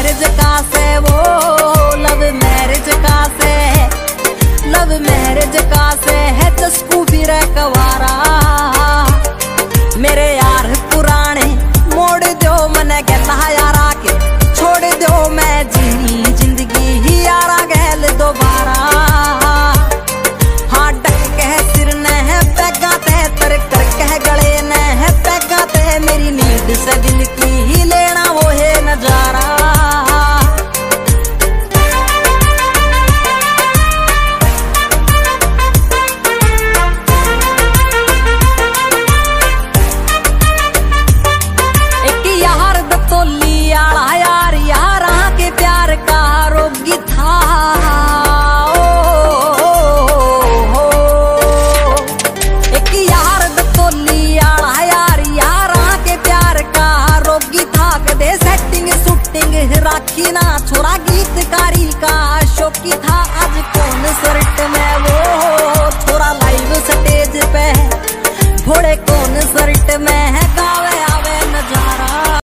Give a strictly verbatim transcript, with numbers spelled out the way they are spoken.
Marriage का से वो लव मैरिज का से लव मैरिज का से है चस्कू भी रे कवारा। मेरे यार पुराने मोड़ दो मने गला यारा के छोड़ दो मैं जीनी जिंदगी ही यारा गैल दोबारा। हाँ डक कह सिर न है पैगा ते तर कर कह गले न है पैगा ते मेरी नींद से दिल की ही लेना वो है नजारा। राखी ना छोरा गीतकारी का शौकी था आज कौन सरट में वो